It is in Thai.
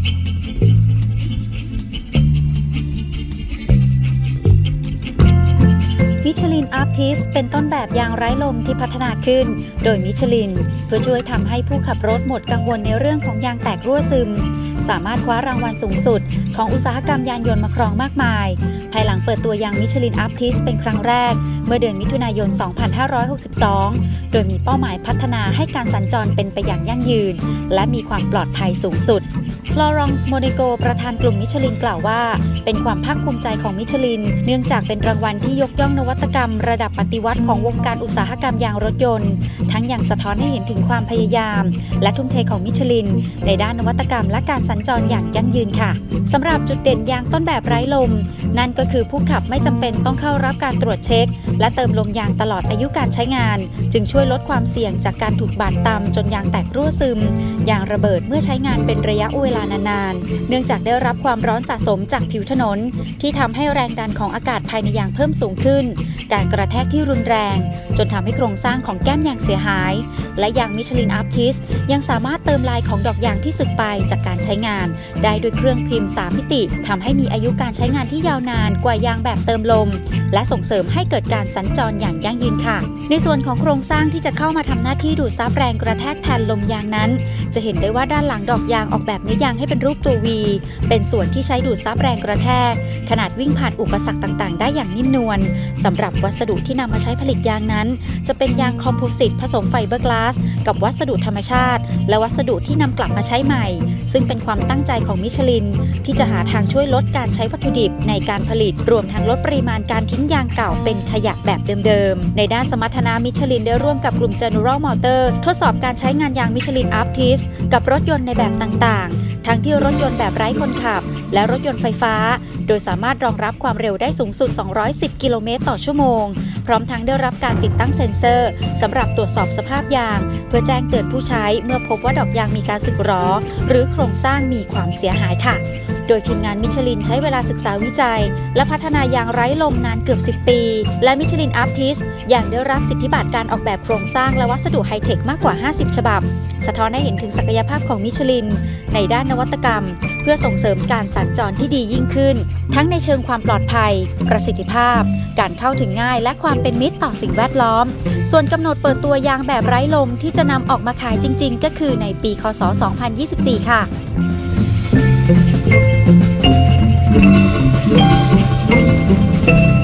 มิชลินอาร์ติสเป็นต้นแบบยางไร้ลมที่พัฒนาขึ้นโดยมิชลินเพื่อช่วยทำให้ผู้ขับรถหมดกังวลในเรื่องของยางแตกรั่วซึมสามารถคว้ารางวัลสูงสุดของอุตสาหกรรมยานยนต์มาครองมากมายภายหลังเปิดตัวยางมิชลินอาร์ติสเป็นครั้งแรกเมื่อเดือนมิถุนายน 2562 โดยมีเป้าหมายพัฒนาให้การสัญจรเป็นไปอย่างยั่งยืนและมีความปลอดภัยสูงสุดฟลอรองซ์โมเนโกประธานกลุ่มมิชลินกล่าวว่าเป็นความภาคภูมิใจของมิชลินเนื่องจากเป็นรางวัลที่ยกย่องนวัตกรรมระดับปฏิวัติของวงการอุตสาหกรรมยางรถยนต์ทั้งยังสะท้อนให้เห็นถึงความพยายามและทุ่มเทของมิชลินในด้านนวัตกรรมและการสัญจรอย่างยั่งยืนค่ะสำหรับจุดเด่นยางต้นแบบไร้ลมนั่นก็คือผู้ขับไม่จำเป็นต้องเข้ารับการตรวจเช็คและเติมลมยางตลอดอายุการใช้งานจึงช่วยลดความเสี่ยงจากการถูกบาดตำจนยางแตกรั่วซึมยางระเบิดเมื่อใช้งานเป็นระยะเวลานานๆเนื่องจากได้รับความร้อนสะสมจากผิวถนนที่ทำให้แรงดันของอากาศภายในยางเพิ่มสูงขึ้นการกระแทกที่รุนแรงจนทำให้โครงสร้างของแก้มยางเสียหายและยางมิชลินอาร์ติสยังสามารถเติมลายของดอกยางที่สึกไปจากการใช้งานได้ด้วยเครื่องพิมพ์3มิติทำให้มีอายุการใช้งานที่ยาวนานกว่ายางแบบเติมลมและส่งเสริมให้เกิดการสัญจรอย่างยั่งยืนค่ะในส่วนของโครงสร้างที่จะเข้ามาทำหน้าที่ดูดซับแรงกระแทกแทนลมยางนั้นจะเห็นได้ว่าด้านหลังดอกยางออกแบบเนื้อยางให้เป็นรูปตัว V เป็นส่วนที่ใช้ดูดซับแรงกระแทกขนาดวิ่งผ่านอุปสรรคต่างๆได้อย่างนิ่มนวลสำหรับวัสดุที่นำมาใช้ผลิตยางนั้นจะเป็นยางคอมโพสิตผสมไฟเบอร์กลาสกับวัสดุธรรมชาติและวัสดุที่นำกลับมาใช้ใหม่ซึ่งเป็นความตั้งใจของมิชลินที่จะหาทางช่วยลดการใช้วัตถุดิบในการผลิตรวมทั้งลดปริมาณการทิ้งยางเก่าเป็นขยะแบบเดิมๆในด้านสมรรถนะมิชลินได้ร่วมกับกลุ่ม General Motors ทดสอบการใช้งานยางมิชลินอาร์ติสกับรถยนต์ในแบบต่างๆทั้งที่รถยนต์แบบไร้คนขับและรถยนต์ไฟฟ้าโดยสามารถรองรับความเร็วได้สูงสุด210กิโลเมตรต่อชั่วโมงพร้อมทั้งได้รับการติดตั้งเซ็นเซอร์สำหรับตรวจสอบสภาพยางเพื่อแจ้งเตือนผู้ใช้เมื่อพบว่าดอกยางมีการสึกหรอหรือโครงสร้างมีความเสียหายค่ะโดยทีมงานมิชลินใช้เวลาศึกษาวิจัยและพัฒนายางไร้ลมนานเกือบ10ปีและมิชลินอาร์ติสยังได้รับสิทธิบัตรการออกแบบโครงสร้างและวัสดุไฮเทคมากกว่า50ฉบับสะท้อนให้เห็นถึงศักยภาพของมิชลินในด้านนวัตกรรมเพื่อส่งเสริมการสัญจรที่ดียิ่งขึ้นทั้งในเชิงความปลอดภัยประสิทธิภาพการเข้าถึงง่ายและความเป็นมิตรต่อสิ่งแวดล้อมส่วนกำหนดเปิดตัวยางแบบไร้ลมที่จะนำออกมาขายจริงๆก็คือในปีค.ศ. 2024 ค่ะ